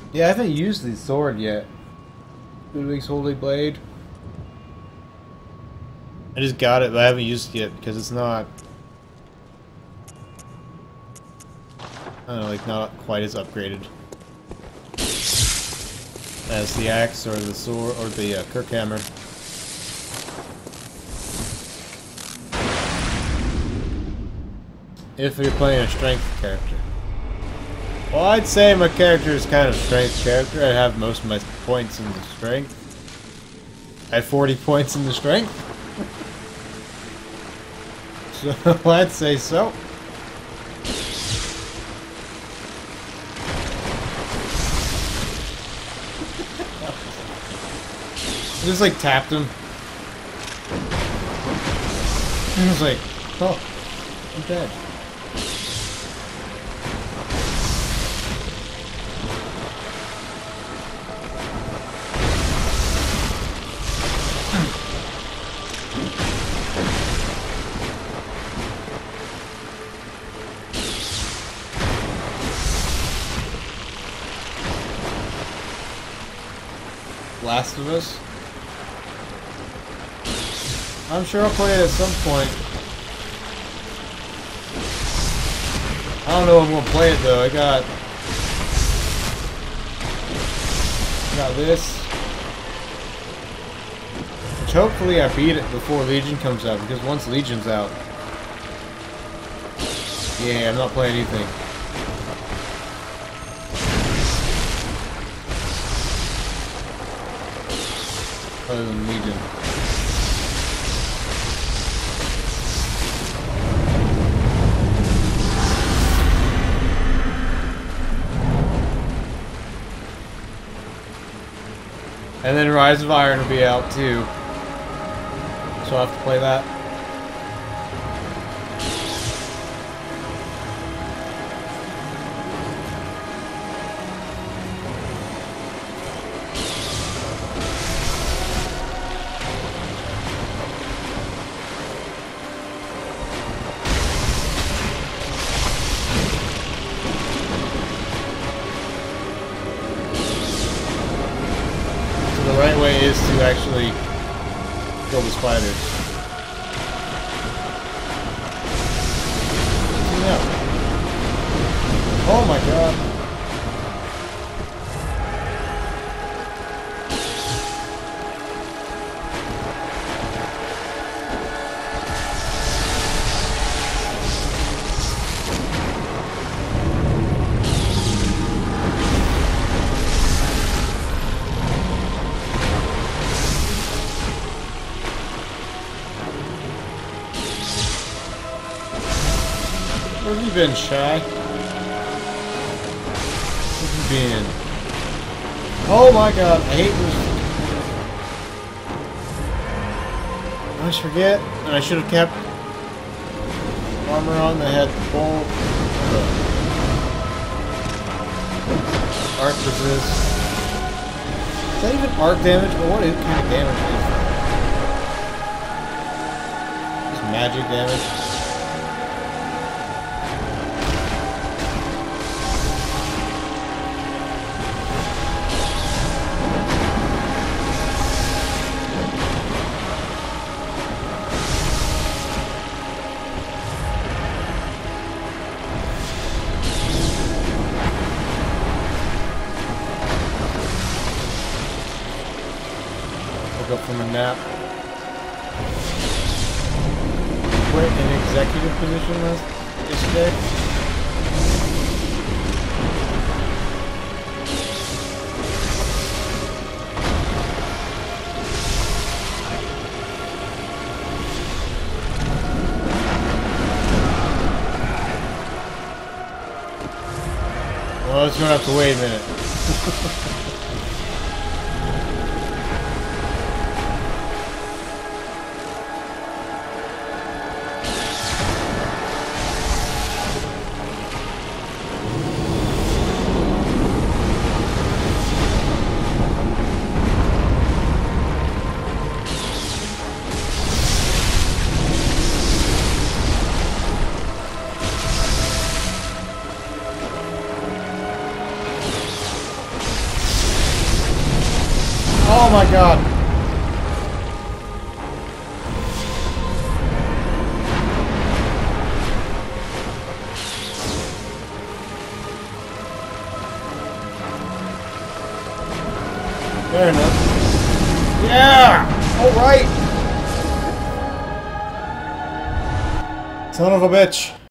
Yeah, I haven't used the sword yet. Ludwig's Holy Blade. I just got it, but I haven't used it yet because it's not... I don't know, like, not quite as upgraded as the axe or the sword or the Kirkhammer. If you're playing a strength character. Well, I'd say my character is kind of a strength character. I have most of my points in the strength. I have 40 points in the strength. So, I'd say so. I just like tapped him. He was like, oh, I'm dead. Last of Us? I'm sure I'll play it at some point. I don't know if I'm gonna play it though. I got this. Which hopefully I beat it before Legion comes out, because once Legion's out, yeah, I'm not playing anything. Other than Legion. And then Rise of Iron will be out too. So I'll have to play that. The right way is to actually kill the spiders. Yeah. Oh my god. Where have you been, Shy? Where have you been? Oh my god, I hate this. I always forget, and I should have kept armor on that had the bolt. Arc resist. Is that even arc damage? Or what kind of damage is that? Just magic damage. Up from a nap. Quit in executive position yesterday. Well, it's gonna have to wait a minute. Oh my god. Fair enough. Yeah! Alright! Son of a bitch.